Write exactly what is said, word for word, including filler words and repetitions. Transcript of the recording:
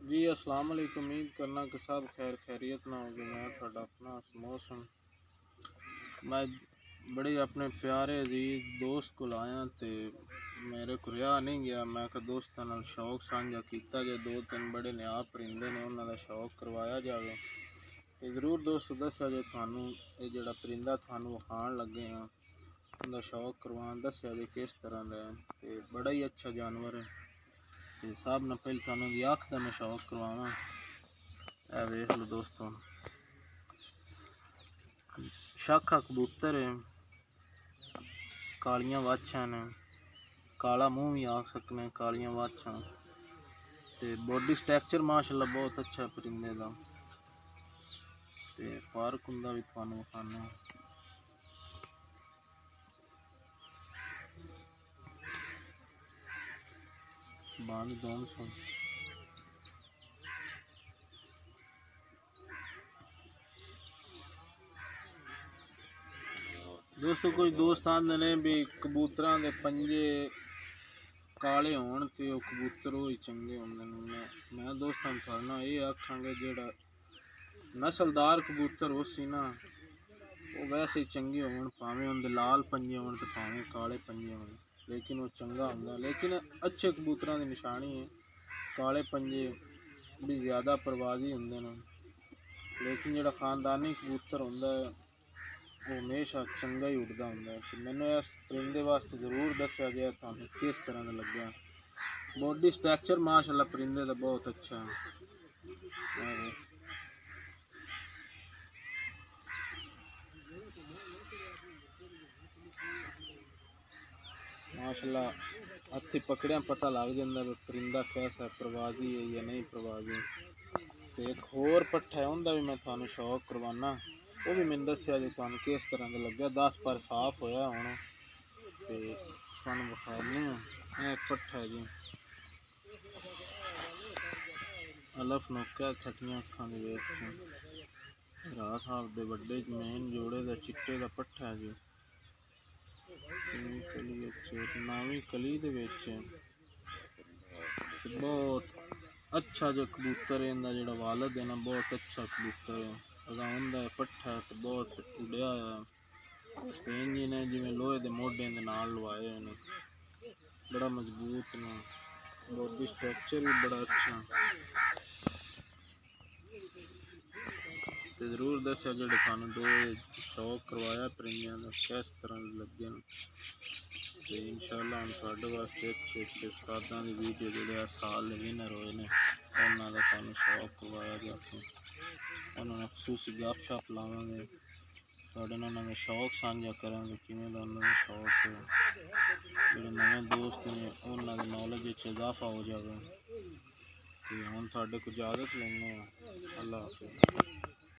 जी अस्सलाम वालेकुम। उम्मीद करना कि सब खैर खैरियत ना होगी। मैं थोड़ा अपना मौसम मैं बड़े अपने प्यारे अजीज दोस्त को लाया तो मेरे को रिहा नहीं गया। मैं कि दोस्तों नाल शौक साझा किया जाए। दो तीन बड़े नियाब परिंदे ने उन्होंने शौक करवाया जाए तो ज़रूर दोस्तों दसा जो थानू ये जोड़ा परिंदा थानू विखाण लगे हैं उनका शौक करवान दसिया जे किस तरह का है। तो बड़ा ही अच्छा जानवर है। तो साहब ने पहले थानू दी अख का मैं शौक करवावा। ए वेख लो दोस्तों, शाखा कबूतर है, कालियां वाछां ने, काला मुँह भी आख सकने, कालियां वाछां ते बॉडी स्ट्रक्चर माशाल्लाह बहुत अच्छा है परिंदे का। ते पार्क हुंदा भी थानू विखाने बांध दोन सौ दोस्तों। कुछ दोस्त आंदे ने भी कबूतरां दे पंजे काले होण ते ओह कबूतर ही चंगे होंदे ने। मैं मैं दोस्तां थोड़े नाल ये आखांगा जेड़ा नस्लदार कबूतर हो सी ना वो वैसे ही चंगे होण, भावें उनके लाल पंजे होण ते भावें काले पंजे होण, लेकिन वो चंगा होंदा। लेकिन अच्छे कबूतरां की निशानी है काले पंजे भी ज़्यादा परवाजी होंदे ने। लेकिन जोड़ा खानदानी कबूतर होंदा है वो हमेशा चंगा ही उड़दा होंदा है। तो मैंने इस परिंदे वास्ते जरूर दसिया जाए थानू किस तरह का लग्या। बॉडी स्ट्रक्चर माशाल्लाह परिंदे का बहुत अच्छा है। माशाल्लाह हथी पकड़िया पता लग जाता है परिंदा कैसा प्रवाजी है या नहीं प्रवाजी। तो एक होर पट्ठा है उनका भी मैं थानू शौक करवाना, वो भी मैंने दसिया जी थानू किस तरह का लग्या। दस पर साफ होया हुण ते थानू विखाने एक पट्ठा है जी। अलफ नोका खटिया अखां दे विच राह साहब दे वड्डे मेन जोड़े का चिट्टे का पट्ठा है जी। नवी कली दे विच बहुत अच्छा जो कबूतर है इनका जोड़ा वालद है ना बहुत अच्छा कबूतर है। अगर उनका पट्ठा तो बहुत उड़िया होया इंजन है जिमें लोहे के मोढे के नाल लवाए ने, बड़ा मजबूत ने, बॉडी स्ट्रक्चर भी बड़ा अच्छा। तो जरूर दसिया जो थानू दो शौक करवाया परिंदियां का किस तरह लगे। तो इंशाअल्लाह हम थोड़े वास्ते अच्छे अच्छे उस्तादां की वीडियो जो साल विनर होए ने उन्होंने थानू शौक करवाया जाए। उन्होंने खसूसी गप शप लावांगे थोड़े नाल उन्होंने शौक साझा करांगे किवें दा उन्होंने शौक है। जो नवे दोस्त ने उन्होंने नॉलेज इजाफा हो जाए। तो हम थोड़े को इजाजत लेने। अल्लाह हाफिज़।